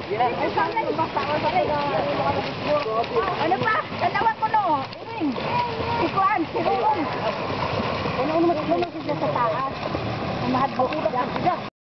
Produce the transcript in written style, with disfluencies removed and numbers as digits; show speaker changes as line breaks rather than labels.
Ano pa? Dalawa ko no. Iring. Ikuan, sirulong. Ano naman sila sa taas? Mahal ba?